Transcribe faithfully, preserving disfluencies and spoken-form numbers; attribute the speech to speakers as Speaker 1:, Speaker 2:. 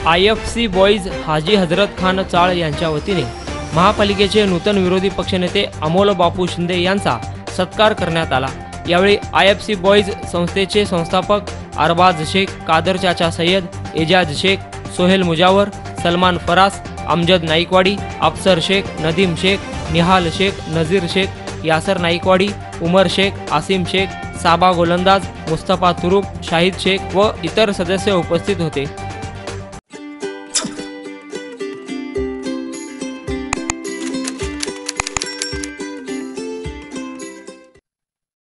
Speaker 1: I F C boys Haji Hazrat Khan Chawl यांच्या वतीने महापालिकेचे नूतन विरोधी पक्षनेते अमोल बापू शिंदे यांचा सत्कार करण्यात आला। यावेळी आय एफ सी बॉईज संस्थेचे संस्थापक अरबाज शेख, कादर चाचा सय्यद, एजाज शेख, सोहेल मुजावर, सलमान फरास, अमजद नाईकवाडी, अफसर शेख, नदीम शेख, निहाल शेख, नजीर शेख, यासर नाईकवाडी, उमर शेख, आसिम शेख, साबा गोलंदाज, मुस्तफा तुरुप, शाहिद शेख व इतर सदस्य उपस्थित होते।